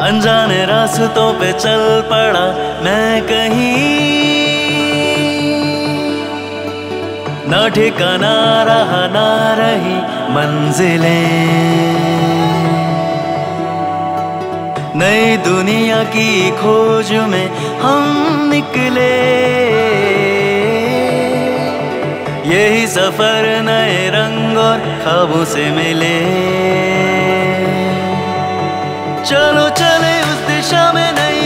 अनजाने रास्तों पे चल पड़ा मैं कहीं, ना ठिकाना रहा ना रही मंजिलें। नई दुनिया की खोज में हम निकले, यही सफर नए रंग और ख्वाबों से मिले। चलो चले उस दिशा में नई